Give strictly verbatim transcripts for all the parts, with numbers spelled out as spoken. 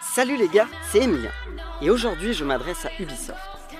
Salut les gars, c'est Emilien, et aujourd'hui je m'adresse à Ubisoft.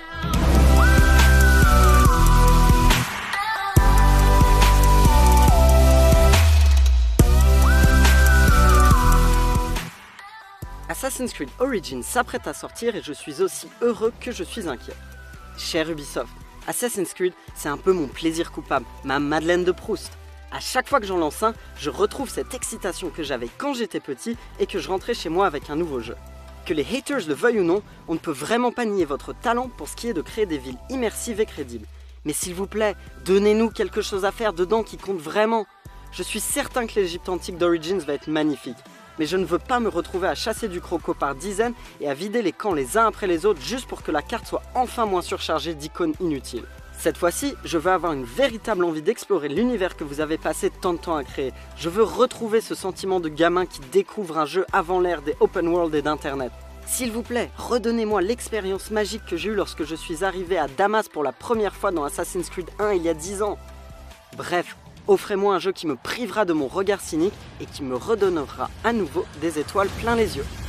Assassin's Creed Origins s'apprête à sortir et je suis aussi heureux que je suis inquiet. Cher Ubisoft, Assassin's Creed, c'est un peu mon plaisir coupable, ma Madeleine de Proust. À chaque fois que j'en lance un, je retrouve cette excitation que j'avais quand j'étais petit et que je rentrais chez moi avec un nouveau jeu. Que les haters le veuillent ou non, on ne peut vraiment pas nier votre talent pour ce qui est de créer des villes immersives et crédibles. Mais s'il vous plaît, donnez-nous quelque chose à faire dedans qui compte vraiment. Je suis certain que l'Égypte antique d'Origins va être magnifique. Mais je ne veux pas me retrouver à chasser du croco par dizaines et à vider les camps les uns après les autres juste pour que la carte soit enfin moins surchargée d'icônes inutiles. Cette fois-ci, je veux avoir une véritable envie d'explorer l'univers que vous avez passé tant de temps à créer. Je veux retrouver ce sentiment de gamin qui découvre un jeu avant l'ère des open world et d'internet. S'il vous plaît, redonnez-moi l'expérience magique que j'ai eue lorsque je suis arrivé à Damas pour la première fois dans Assassin's Creed un il y a dix ans. Bref, offrez-moi un jeu qui me privera de mon regard cynique et qui me redonnera à nouveau des étoiles plein les yeux.